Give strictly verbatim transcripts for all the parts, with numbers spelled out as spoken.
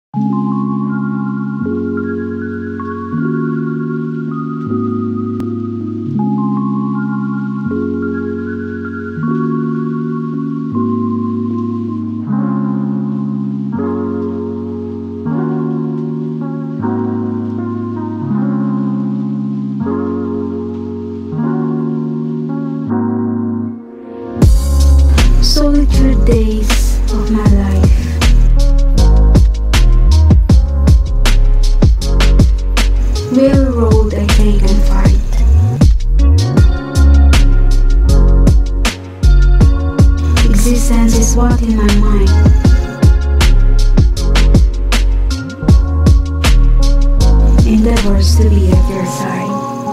Solitude days of my life. Railroad I take and fight. Existence is what in my mind. Endeavors to be at your side.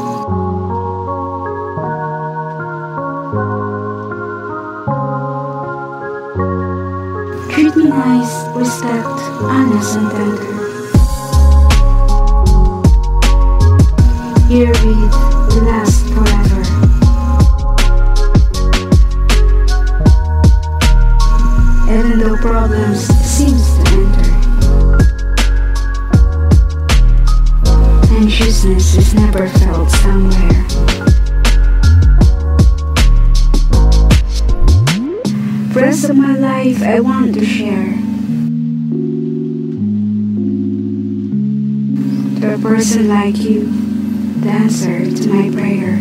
Treat me nice, respect, honest and tender. Your breath will last forever. Even though problems seems to enter, anxiousness is never felt somewhere. The rest of my life I want to share to a person like you, the answer to my prayer.